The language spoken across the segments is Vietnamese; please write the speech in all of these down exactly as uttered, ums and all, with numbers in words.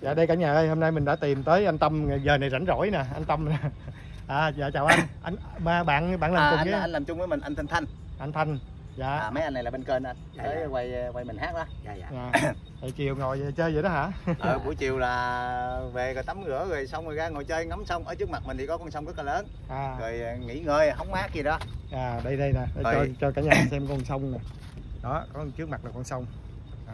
Dạ đây cả nhà ơi, hôm nay mình đã tìm tới anh Tâm, giờ này rảnh rỗi nè, anh Tâm nè. À dạ chào anh. Anh ba bạn bạn làm à, cùng anh, với anh làm chung với mình, anh Thanh Thanh. Anh Thanh. Dạ. À, mấy anh này là bên kênh anh. Dạ, tới dạ. quay quay mình hát đó. Dạ dạ. Dạ. Thì chiều ngồi chơi vậy đó hả? Ờ, buổi chiều là về rồi tắm rửa rồi xong rồi ra ngồi chơi ngắm sông. Ở trước mặt mình thì có con sông rất là lớn. À. Rồi nghỉ ngơi hóng mát gì đó. À đây đây nè, để cho cho cả nhà xem con sông nè. Đó, có trước mặt là con sông. Đó.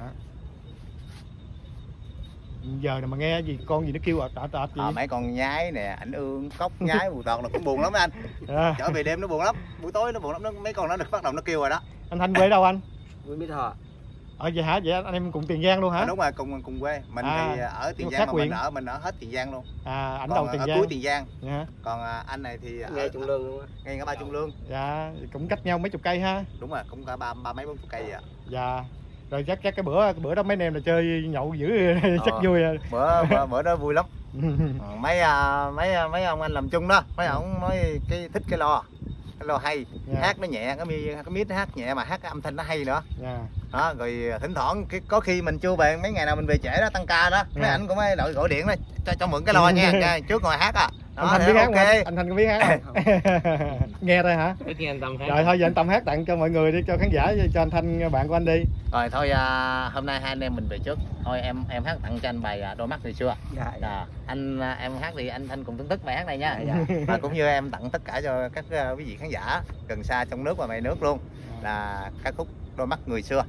Giờ này mà nghe gì con gì nó kêu ọt ọt ọt gì? À, mấy con nhái nè, ảnh ương, cốc, nhái, bù toàn là cũng buồn lắm anh. À. Trở về đêm nó buồn lắm, buổi tối nó buồn lắm, nó, mấy con nó được bắt đầu nó kêu rồi đó. Anh Thanh quê đâu anh? Quê Mỹ Tho. Ở vậy hả? Vậy anh em cùng Tiền Giang luôn hả? À, đúng rồi, cùng cùng quê. Mình à, thì ở Tiền Giang mà mình ở mình ở hết Tiền Giang luôn. À, ảnh còn đầu Tiền ở Giang. cuối Tiền Giang. Dạ. Còn anh này thì ngay Trung Lương luôn á. Ngay ngã ba Trung Lương. Dạ, cũng cách nhau mấy chục cây ha. Đúng rồi, cũng cả ba ba mấy bốn chục cây vậy ạ. Dạ. Rồi chắc chắc cái bữa cái bữa đó mấy anh em là chơi nhậu dữ chắc ờ, vui rồi. Bữa, bữa bữa đó vui lắm. mấy mấy mấy ông anh làm chung đó, mấy ông nói cái thích cái lo. Cái lo hay, yeah. Hát nó nhẹ, cái mi cái mít nó hát nhẹ mà hát cái âm thanh nó hay nữa. Yeah. Đó, rồi thỉnh thoảng cái có khi mình chưa về, mấy ngày nào mình về trễ đó tăng ca đó, yeah. Mấy ảnh cũng mới đội gọi điện đó cho cho mượn cái lo nha, trước ngồi hát à. Đó, anh Thanh biết hát okay. Anh, anh Thanh có biết hát không? Nghe thôi hả? Biết nghe anh Tâm hát. Rồi thôi giờ anh Tâm hát tặng cho mọi người đi, cho khán giả, cho anh Thanh bạn của anh đi. Rồi thôi à, hôm nay hai anh em mình về trước. Thôi em em hát tặng cho anh bài Đôi Mắt Ngày Xưa. Dạ, dạ. À, anh em hát thì anh Thanh cùng thưởng thức bài hát này nha. Dạ, dạ. Và cũng như em tặng tất cả cho các quý vị khán giả gần xa trong nước và ngoài nước luôn là ca khúc Đôi Mắt Người Xưa.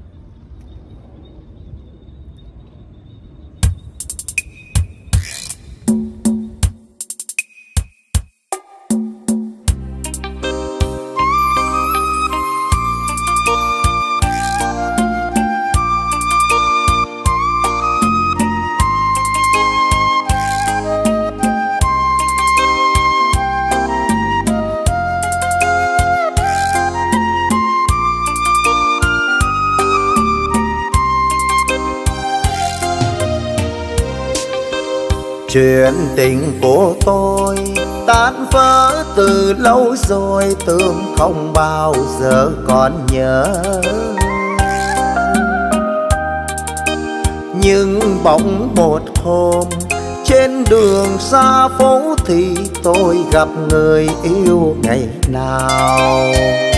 Chuyện tình của tôi tan vỡ từ lâu rồi, tưởng không bao giờ còn nhớ. Nhưng bỗng một hôm trên đường xa phố thì tôi gặp người yêu ngày nào.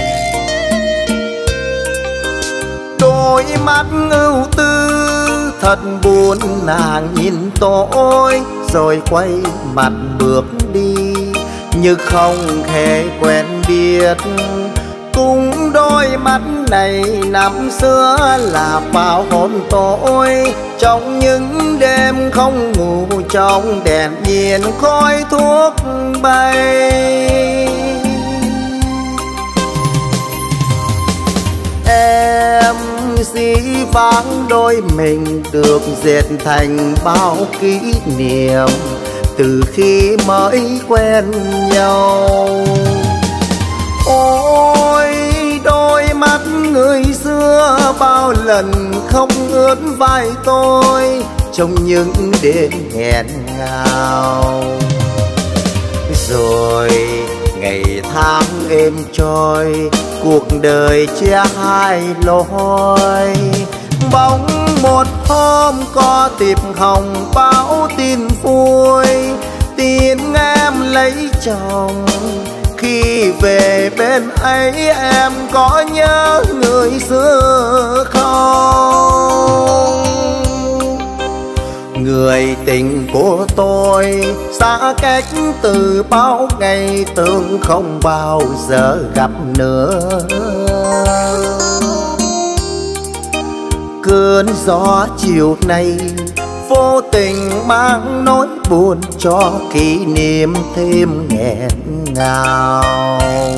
Đôi mắt ưu tư thật buồn, nàng nhìn tôi rồi quay mặt bước đi như không hề quen biết. Cùng đôi mắt này năm xưa là vào hôn tôi, trong những đêm không ngủ, trong đèn nhiên khói thuốc bay. Em dĩ vãng đôi mình được dệt thành bao kỷ niệm từ khi mới quen nhau. Ôi đôi mắt người xưa bao lần không ướt vai tôi trong những đêm nghẹn ngào. Rồi ngày tháng êm trôi, cuộc đời chia hai lối. Bỗng một hôm có tiệp hồng báo tin vui, tin em lấy chồng. Khi về bên ấy em có nhớ người xưa không? Người tình của tôi xa cách từ bao ngày, tưởng không bao giờ gặp nữa. Cơn gió chiều nay vô tình mang nỗi buồn cho kỷ niệm thêm nghẹn ngào.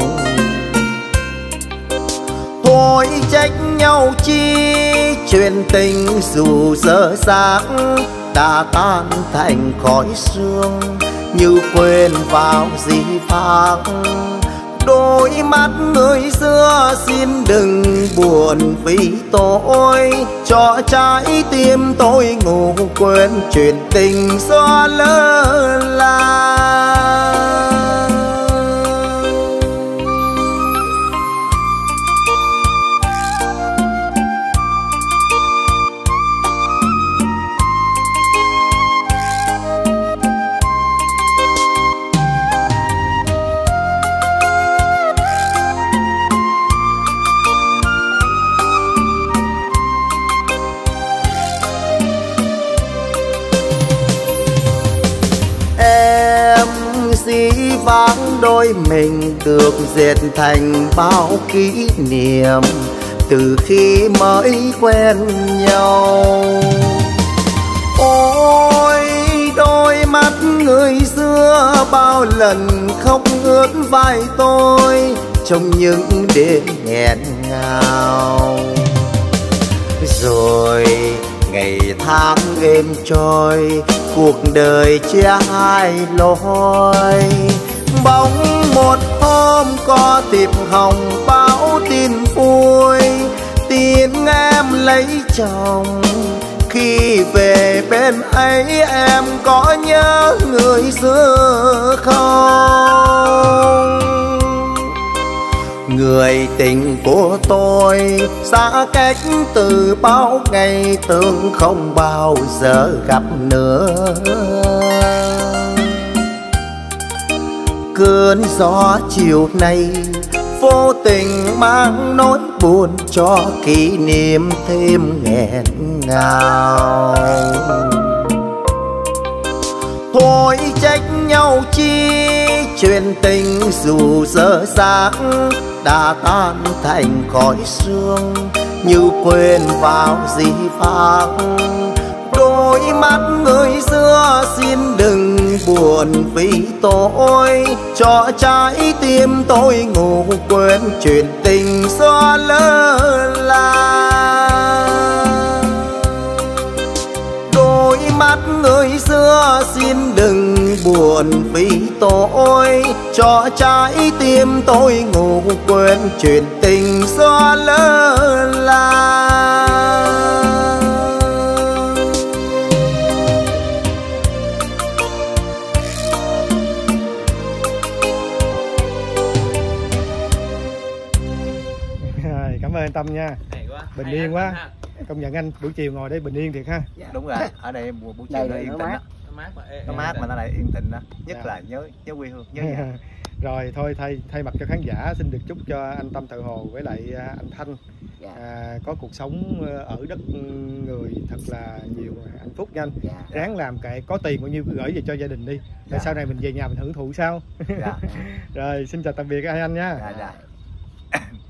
Thôi trách nhau chi, chuyện tình dù dở dang đã tan thành khói sương như quên vào dĩ vãng. Đôi mắt người xưa xin đừng buồn vì tôi, cho trái tim tôi ngủ quên chuyện tình xóa lơ là. váng đôi mình được dệt thành bao kỷ niệm từ khi mới quen nhau. Ôi đôi mắt người xưa bao lần khóc ướt vai tôi trong những đêm nghẹn ngào. Rồi ngày tháng êm trôi, cuộc đời chia hai lối. Bỗng một hôm có thiệp hồng báo tin vui, tin em lấy chồng. Khi về bên ấy em có nhớ người xưa không? Người tình của tôi xa cách từ bao ngày, tưởng không bao giờ gặp nữa. Cơn gió chiều nay vô tình mang nỗi buồn cho kỷ niệm thêm nghẹn ngào. Thôi trách nhau chi, chuyện tình dù dở dang đã tan thành khói sương như quên vào dĩ vãng. Đôi mắt người xưa xin đừng buồn vì tôi, cho trái tim tôi ngủ quên chuyện tình xóa lơ là. Đôi mắt người xưa xin đừng buồn vì tôi, cho trái tim tôi ngủ quên chuyện tình xóa lơ là. Cảm ơn anh Tâm nha. Bình yên quá. Ha. Công nhận anh buổi chiều ngồi đây bình yên thiệt ha. Dạ. Đúng rồi, ở đây buổi buổi chiều nó yên tĩnh đó. Nó mát mà, ê, Nó ê, mát ê. mà nó lại yên tĩnh đó. Nhất Dạ. là nhớ nhớ quê hương, nhớ nhà. Rồi thôi thay thay mặt cho khán giả xin được chúc cho anh Tâm Thợ Hồ với lại anh Thanh Dạ. à, có cuộc sống ở đất người thật là nhiều hạnh phúc nha anh. Dạ. Ráng làm cái có tiền bao nhiêu cứ gửi về cho gia đình đi. Rồi Dạ. sau này mình về nhà mình hưởng thụ sau. Dạ. Rồi xin chào tạm biệt hai anh nha. Dạ, dạ.